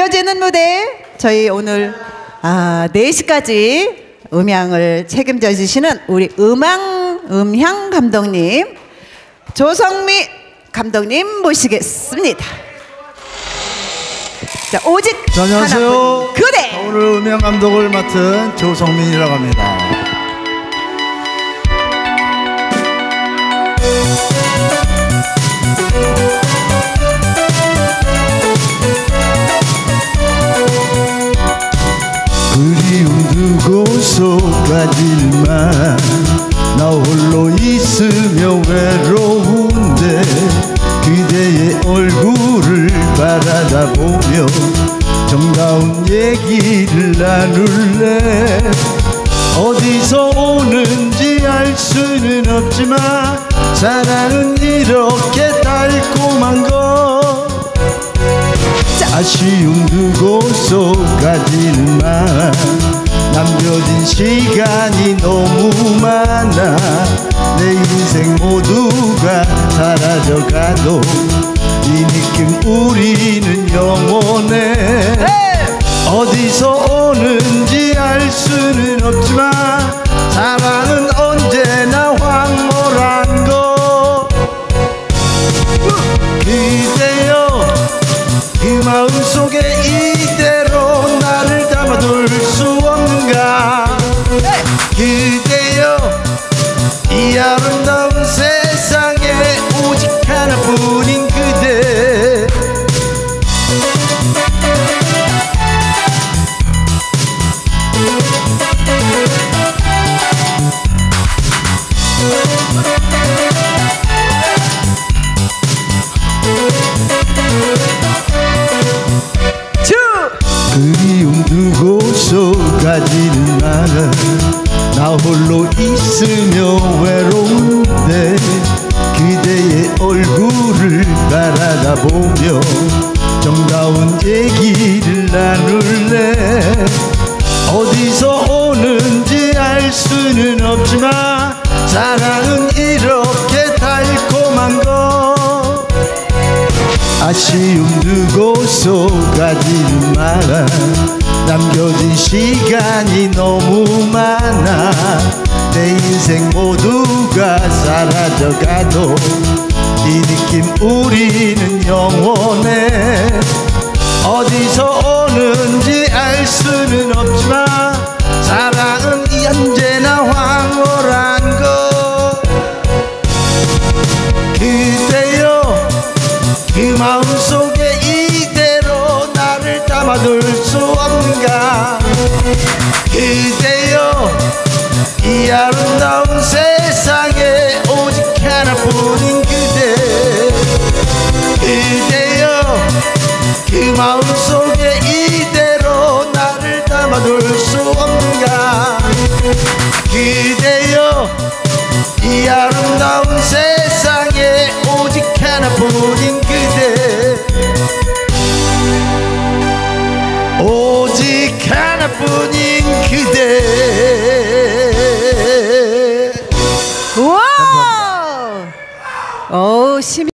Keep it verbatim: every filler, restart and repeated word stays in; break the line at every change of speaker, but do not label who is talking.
그려지는 무대 저희 오늘 아, 네 시까지 음향을 책임져 주시는 우리 음향 음향 감독님 조성미 감독님 모시겠습니다. 자, 오직
자, 안녕하세요.
하나뿐인 그대.
오늘 음향 감독을 맡은 조성민이라고 합니다. 그리움 두고서 가질만 나 홀로 있으며 외로운데 그대의 얼굴을 바라다 보며 정다운 얘기를 나눌래. 어디서 오는지 알 수는 없지만 사랑은 이렇게 달콤한 것. 아쉬움 두고서 가지만 남겨진 시간이 너무 많아. 내 인생 모두가 사라져가도 이 느낌 우리는 영원해. hey! 어디서 오는지 알 수는 없지만 사랑은 언제나 황홀한 것. 그대여 그 마음속에 이대로 나를 담아둘 수 없는가. 그대여 이 아름다운 세상에 오직 하나뿐인 그대. 그리움 두고서 가지는 마라. 나 홀로 있으며 외로운데 그대의 얼굴을 바라다 보며 정다운 얘기를 나눌래. 어디서 오는지 알 수는 없지만 사랑은 이렇게 달콤한 것. 아쉬움 두고서 가지는 마라. 남겨진 시간이 너무 많아. 내 인생 모두가 사라져가도 이 느낌 우리는 영원해. 어디서 오는지 알 수는 없지만 사랑은 언제나 황홀한 것. 그대여 그 마음속에 이대로 나를 담아둘 수 없는가. 그대여 이 아름다운 세상에 오직 하나뿐인 그대. 그대여 그 마음속에 이대로 나를 담아둘 수 없는가. 그대여 이 아름다운 세상에 오직 하나뿐인 그대. 오직 하나뿐인 그대.
우와! 오, 심